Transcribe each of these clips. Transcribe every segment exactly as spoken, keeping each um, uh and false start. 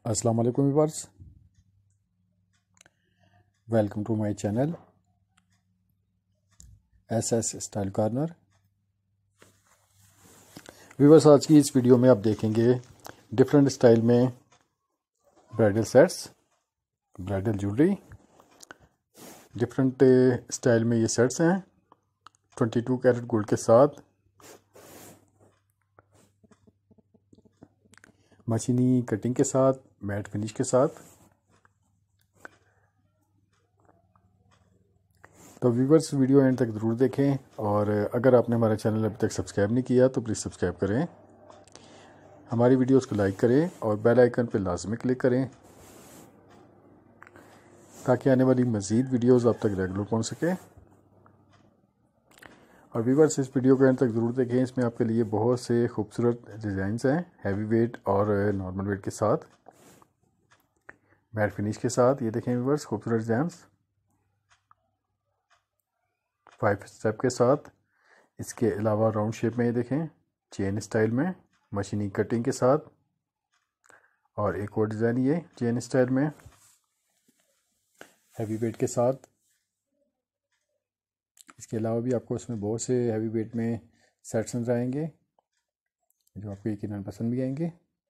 अस्सलाम वालेकुम viewers, welcome to my channel S S style corner. Viewers, आज की इस वीडियो में आप देखेंगे डिफरेंट स्टाइल में bridal sets, bridal jewellery. Different style में ये सेट्स हैं बाईस कैरेट गोल्ड के साथ, मशीनी कटिंग के साथ, मैट फिनिश के साथ। तो व्यूवर्स, वीडियो एंड तक ज़रूर देखें, और अगर आपने हमारा चैनल अभी तक सब्सक्राइब नहीं किया तो प्लीज़ सब्सक्राइब करें, हमारी वीडियोस को लाइक करें और बेल आइकन पर लाजमी क्लिक करें ताकि आने वाली मज़ीद वीडियोस आप तक रेगुलर पहुंच सके। और व्यूवर्स, इस वीडियो को एंड तक ज़रूर देखें, इसमें आपके लिए बहुत से खूबसूरत डिज़ाइंस हैं हैवी वेट और नॉर्मल वेट के साथ, मैट फिनिश के साथ। ये देखें व्यूवर्स, खूबसूरत डिज़ाइंस फाइव स्टेप के साथ। इसके अलावा राउंड शेप में ये देखें, चेन स्टाइल में मशीनी कटिंग के साथ, और एक और डिज़ाइन ये चेन स्टाइल में हैवी वेट के साथ। इसके अलावा भी आपको इसमें बहुत से हैवी वेट में सेट्स नजर आएंगे जो आपको यकीनन पसंद भी आएंगे।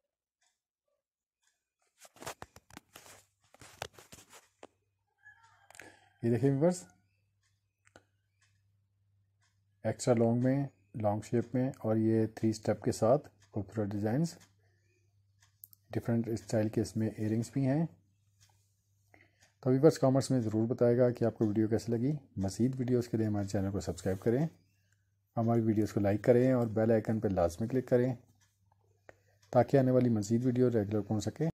ये देखें व्यूअर्स, एक्स्ट्रा लॉन्ग में, लॉन्ग शेप में, और ये थ्री स्टेप के साथ खूबसूरत डिज़ाइंस, डिफरेंट स्टाइल के इसमें इयरिंग्स भी हैं। तो व्यूअर्स, कमेंट्स में ज़रूर बताएगा कि आपको वीडियो कैसी लगी। मज़ीद वीडियोस के लिए हमारे चैनल को सब्सक्राइब करें, हमारी वीडियोस को लाइक करें और बेल आइकन पर लाजमी क्लिक करें ताकि आने वाली मज़ीद वीडियो रेगुलर पहुंच सके।